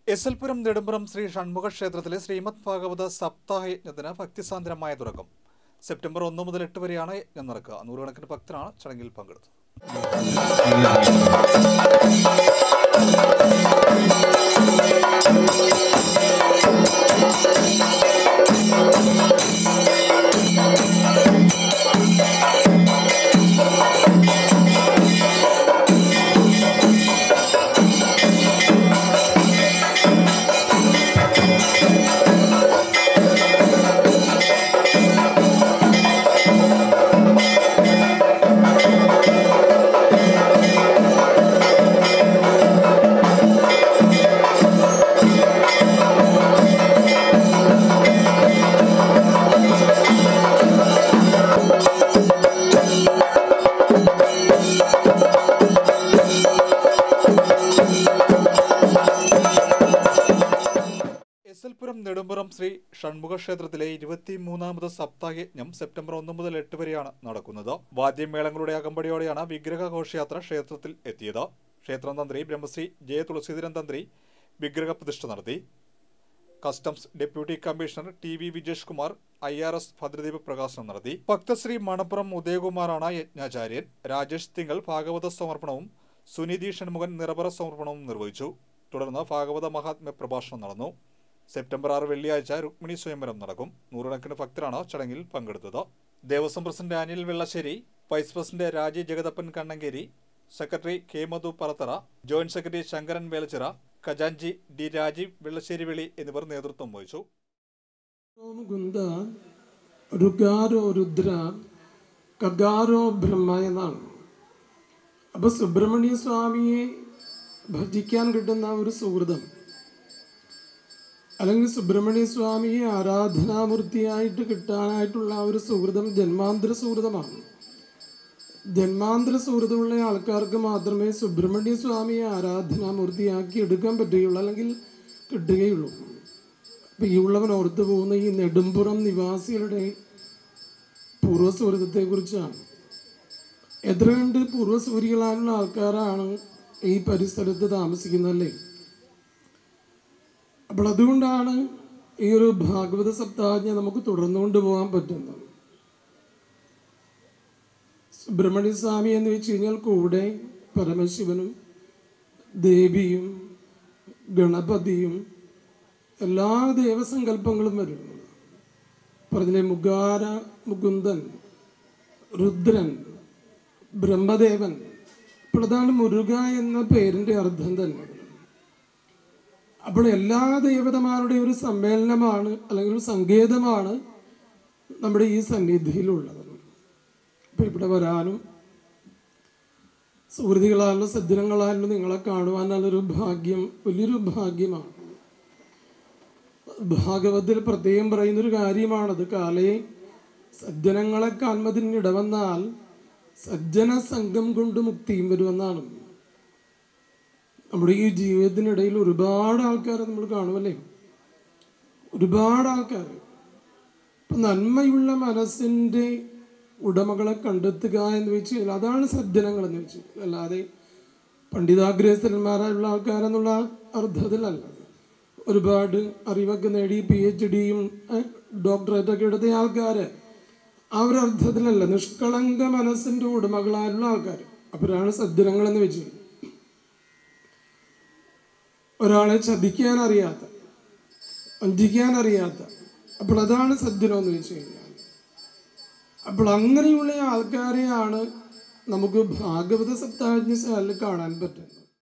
എസ്എൽപുരം നെടുമ്പുറം ശ്രീ ഷൺമുഖ ക്ഷേത്രത്തിലെ ശ്രീമദ് ഭാഗവത സപ്താഹ യജ്ഞത്തിന് ഭക്തിസാന്ദ്രമായ തുടക്കം. സെപ്റ്റംബർ 1 മുതൽ 8 വരെയാണ് യജ്ഞം നടക്കുക. നൂറുകണക്കിന് ഭക്തരാണ് ചടങ്ങിൽ പങ്കെടുത്തത്. എസ്എൽപുരം നെടുമ്പുറം ശ്രീ ഷൺമുഖ ക്ഷേത്രത്തിലെ 23ാമത് സപ്താഹയജ്ഞം സെപ്റ്റംബർ 1 മുതൽ 8 വരെയാണ് നടക്കുന്നത്. വാദ്യമേളങ്ങളുടെ അകമ്പടിയോടെയാണ് വിഗ്രഹ ഘോഷയാത്ര ക്ഷേത്രത്തിൽ എത്തിയത്. ക്ഷേത്രം തന്ത്രി ബ്രഹ്മശ്രീ ജയ തുളസീധരൻ തന്ത്രി വിഗ്രഹ പ്രതിഷ്ഠ നടത്തി. Customs deputy commissioner T V. Vijesh Kumar IRS ഭദ്രദീപ പ്രകാശനം നടത്തി. ഭക്തശ്രീ മണപ്പുറം ഉദയകുമാറാണ് യജ്ഞാചാര്യൻ. രാജേഷ് തിങ്കൾ ഭാഗവത സമർപ്പണവും സുനിധി ഷൺമുഖൻ നിറപറ സമർപ്പണവും നിർവഹിച്ചു. തുടർന്ന് ഭാഗവത മഹാത്മ്യ പ്രഭാഷണം നടന്നു. സെപ്റ്റംബർ 6 വെള്ളിയാഴ്ച രുക്മിണി സ്വയംവരം നടക്കും. നൂറുകണക്കിന് ഭക്തരാണ് ചടങ്ങിൽ പങ്കെടുത്തത്. Devaswom president Anil Vellassery, vice president Raji Jagathappan Kannankeri, secretary K Madhu Parathara, joint secretary Sankaran Velachira, ഖജാൻജി ഡി രാജീവ് വെള്ളശ്ശേരി വെളി എന്നിവർ നേതൃത്വം വഹിച്ചു. അപ്പോൾ സുബ്രഹ്മണ്യ സ്വാമിയെ ഭജിക്കാൻ കിട്ടുന്ന ഒരു സുഹൃതം, അല്ലെങ്കിൽ സുബ്രഹ്മണ്യ സ്വാമിയെ ആരാധനാമൂർത്തിയായിട്ട് കിട്ടാനായിട്ടുള്ള ഒരു സുഹൃതം ജന്മാന്തര സുഹൃതമാണ്. ജന്മാന്തര സുഹൃതമുള്ള ആൾക്കാർക്ക് മാത്രമേ സുബ്രഹ്മണ്യ സ്വാമിയെ ആരാധനാമൂർത്തിയാക്കി എടുക്കാൻ പറ്റുകയുള്ളൂ, അല്ലെങ്കിൽ കിട്ടുകയുള്ളൂ. അപ്പം ഈ ഉള്ളവൻ ഓർത്തു പോകുന്ന ഈ നെടുമ്പുറം നിവാസികളുടെ പൂർവ്വസുഹൃതത്തെക്കുറിച്ചാണ്. എത്ര കണ്ട് പൂർവ്വസൂരികളായുള്ള ആൾക്കാരാണ് ഈ പരിസരത്ത് താമസിക്കുന്നതല്ലേ. അപ്പോൾ അതുകൊണ്ടാണ് ഈ ഒരു ഭാഗവത സപ്താഹജ്ഞ നമുക്ക് തുടർന്നുകൊണ്ട് പോകാൻ പറ്റുന്നത്. സുബ്രഹ്മണ്യ സ്വാമി എന്ന് വെച്ച് കഴിഞ്ഞാൽ കൂടെ പരമശിവനും ദേവിയും ഗണപതിയും എല്ലാ ദേവസങ്കല്പങ്ങളും വരും. പറഞ്ഞില്ലേ, മുഖാര മുകുന്ദൻ, രുദ്രൻ, ബ്രഹ്മദേവൻ. അപ്പോൾ അതാണ് മുരുക എന്ന പേരിൻ്റെ അർത്ഥം തന്നെ. അപ്പോൾ എല്ലാ ദേവതമാരുടെ ഒരു സമ്മേളനമാണ്, അല്ലെങ്കിൽ ഒരു സങ്കേതമാണ് നമ്മുടെ ഈ സന്നിധിയിലുള്ളത്. അപ്പോൾ ഇവിടെ വരാനും സുഹൃത്തുക്കളായാലും സജ്ജനങ്ങളായാലും നിങ്ങളെ കാണുവാനുള്ളൊരു ഭാഗ്യം, വലിയൊരു ഭാഗ്യമാണ്. ഭാഗവതത്തിൽ പ്രത്യേകം പറയുന്നൊരു കാര്യമാണത്. കാലേ സജ്ജനങ്ങളെ കാൺമതിന് ഇടവന്നാൽ സജ്ജന സംഘം കൊണ്ട് മുക്തിയും വരുമെന്നാണ്. നമ്മുടെ ഈ ജീവിതത്തിനിടയിൽ ഒരുപാട് ആൾക്കാരെ നമ്മൾ കാണുമല്ലേ, ഒരുപാട് ആൾക്കാർ. ഇപ്പം നന്മയുള്ള മനസ്സിൻ്റെ ഉടമകളെ കണ്ടെത്തുക എന്ന് വെച്ച് കഴിഞ്ഞാൽ അതാണ് സജ്ജനങ്ങളെന്ന് വെച്ച്. അല്ലാതെ പണ്ഡിതാഗ്രഹസ്ഥന്മാരായുള്ള ആൾക്കാരെന്നുള്ള അർത്ഥത്തിലല്ല. ഒരുപാട് അറിവൊക്കെ നേടി PhDയും ഡോക്ടറേറ്റൊക്കെ എടുത്ത ആൾക്കാർ ആ ഒരു അർത്ഥത്തിലല്ല. നിഷ്കളങ്ക മനസ്സിൻ്റെ ഉടമകളായുള്ള ആൾക്കാർ അവരാണ് സജ്ജനങ്ങളെന്ന് വെച്ച്. ഒരാളെ ചതിക്കാൻ അറിയാത്ത, വഞ്ചിക്കാൻ അറിയാത്ത, അപ്പോൾ അതാണ് സജ്ജനമെന്ന് വെച്ച് കഴിഞ്ഞാൽ. അപ്പോൾ അങ്ങനെയുള്ള ആൾക്കാരെയാണ് നമുക്ക് ഭാഗവത സപ്താഹജ്ഞശാലയിൽ കാണാൻ പറ്റുന്നത്.